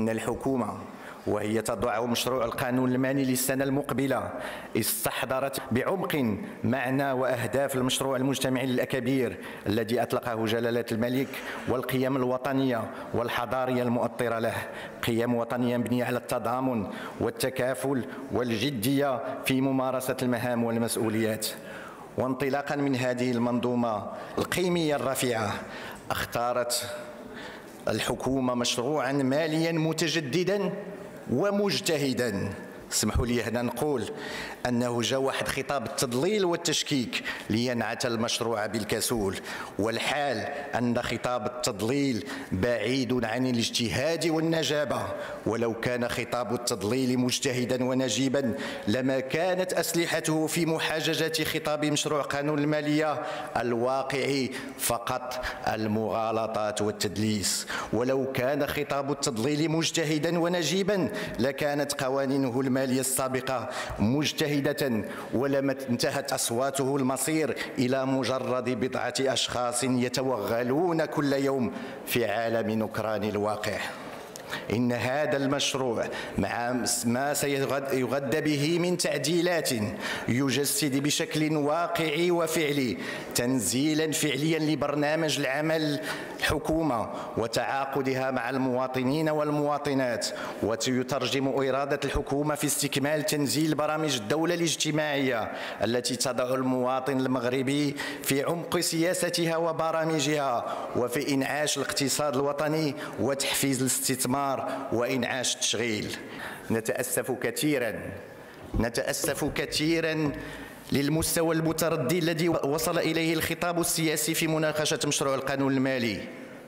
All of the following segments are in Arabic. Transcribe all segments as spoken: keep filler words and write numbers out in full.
إن الحكومة وهي تضع مشروع القانون المالي للسنة المقبلة استحضرت بعمق معنى وأهداف المشروع المجتمعي للأكابير الذي أطلقه جلالة الملك والقيم الوطنية والحضارية المؤطرة له، قيم وطنية مبنية على التضامن والتكافل والجدية في ممارسة المهام والمسؤوليات. وانطلاقا من هذه المنظومة القيمية الرفيعة اختارت الحكومة مشروعا ماليا متجددا ومجتهدا. اسمحوا لي هنا نقول أنه جاء واحد خطاب التضليل والتشكيك لينعت المشروع بالكسول، والحال أن خطاب التضليل بعيد عن الاجتهاد والنجابة. ولو كان خطاب التضليل مجتهدا ونجيبا لما كانت أسلحته في محاججة خطاب مشروع قانون المالية الواقعي فقط المغالطات والتدليس. ولو كان خطاب التضليل مجتهدا ونجيبا لكانت قوانينه المالية السابقة مجتهدة ولما انتهت أصواته المصير إلى مجرد بضعة أشخاص يتوغلون كل يوم في عالم نكران الواقع. إن هذا المشروع مع ما سيغذى به من تعديلات يجسد بشكل واقعي وفعلي تنزيلا فعليا لبرنامج العمل الحكومة وتعاقدها مع المواطنين والمواطنات، ويترجم إرادة الحكومة في استكمال تنزيل برامج الدولة الاجتماعية التي تضع المواطن المغربي في عمق سياستها وبرامجها، وفي إنعاش الاقتصاد الوطني وتحفيز الاستثمار وإنعاش التشغيل. نتأسف كثيرا نتأسف كثيرا للمستوى المتردي الذي وصل إليه الخطاب السياسي في مناقشة مشروع القانون المالي.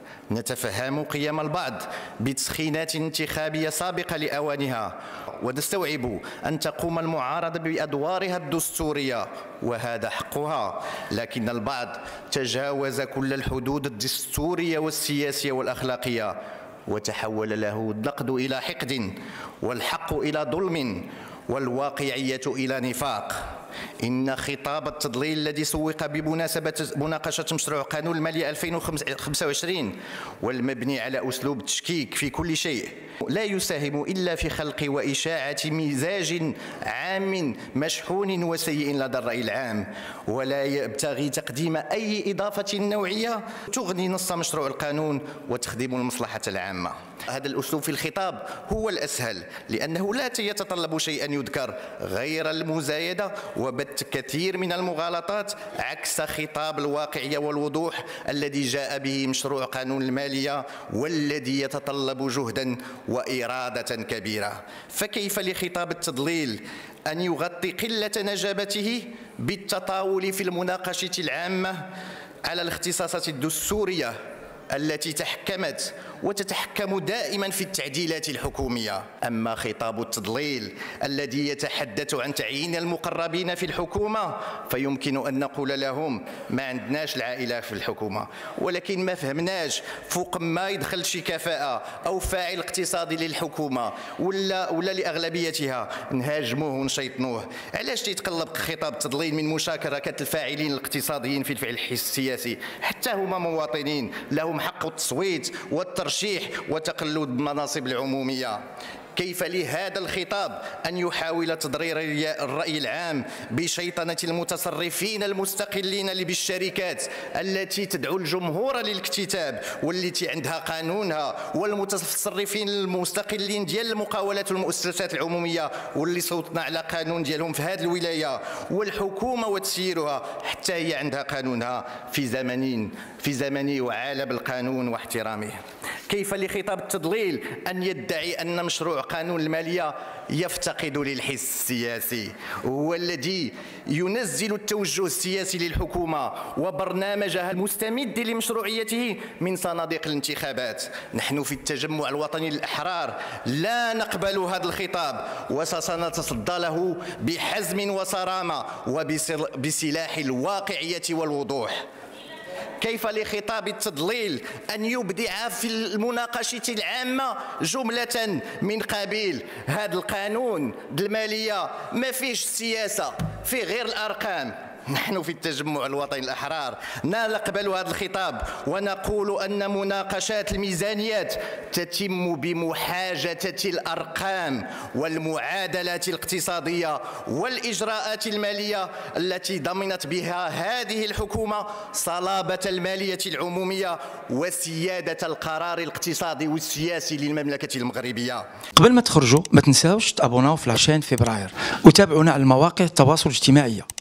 نتفهم قيم البعض بتسخينات انتخابية سابقة لأوانها، ونستوعب أن تقوم المعارضة بأدوارها الدستورية وهذا حقها، لكن البعض تجاوز كل الحدود الدستورية والسياسية والأخلاقية وتحول له النقد إلى حقد والحق إلى ظلم والواقعية إلى نفاق. إن خطاب التضليل الذي سوق بمناسبة مناقشة مشروع قانون المالية ألفين وخمسة وعشرين والمبني على أسلوب التشكيك في كل شيء لا يساهم إلا في خلق وإشاعة مزاج عام مشحون وسيء لدى الرأي العام، ولا يبتغي تقديم أي إضافة نوعية تغني نص مشروع القانون وتخدم المصلحة العامة. هذا الأسلوب في الخطاب هو الأسهل لأنه لا يتطلب شيئا يذكر غير المزايدة وبث كثير من المغالطات عكس خطاب الواقعية والوضوح الذي جاء به مشروع قانون المالية والذي يتطلب جهدا وإرادة كبيرة. فكيف لخطاب التضليل أن يغطي قلة نجابته بالتطاول في المناقشة العامة على الاختصاصات الدستورية التي تحكمت وتتحكم دائما في التعديلات الحكومية؟ أما خطاب التضليل الذي يتحدث عن تعيين المقربين في الحكومة فيمكن أن نقول لهم ما عندناش العائلة في الحكومة، ولكن ما فهمناش فوق ما يدخل شي كفاءة أو فاعل اقتصادي للحكومة ولا ولا لأغلبيتها نهاجموه ونشيطنوه. علاش تيتقلب خطاب التضليل من مشاركة الفاعلين الاقتصاديين في الفعل السياسي؟ حتى هما مواطنين لهم حق التصويت والترشيح وتقلد المناصب العمومية. كيف لهذا الخطاب أن يحاول تضرير الرأي العام بشيطنة المتصرفين المستقلين بالشركات التي تدعو الجمهور للاكتتاب والتي عندها قانونها، والمتصرفين المستقلين ديال المقاولات والمؤسسات العمومية واللي صوتنا على قانون ديالهم في هذه الولاية، والحكومة وتسييرها حتى هي عندها قانونها في زمن في زمن وعالم بالقانون واحترامه. كيف لخطاب التضليل أن يدعي أن مشروع قانون المالية يفتقد للحس السياسي، هو الذي ينزل التوجه السياسي للحكومة وبرنامجها المستمد لمشروعيته من صناديق الانتخابات. نحن في التجمع الوطني للأحرار لا نقبل هذا الخطاب وسنتصدى له بحزم وصرامة وبسلاح الواقعية والوضوح. كيف لخطاب التضليل أن يبدع في المناقشة العامة جملة من قبيل هذا القانون المالية ما فيش سياسة، فيه غير الأرقام، نحن في التجمع الوطني الأحرار لا نقبل هذا الخطاب، ونقول أن مناقشات الميزانيات تتم بمحاجة الأرقام والمعادلات الاقتصادية والإجراءات المالية التي ضمنت بها هذه الحكومة صلابة المالية العمومية وسيادة القرار الاقتصادي والسياسي للمملكة المغربية. قبل ما تخرجوا ما تنساوش تابوناو في عشرين فبراير وتابعونا على مواقع التواصل الاجتماعي.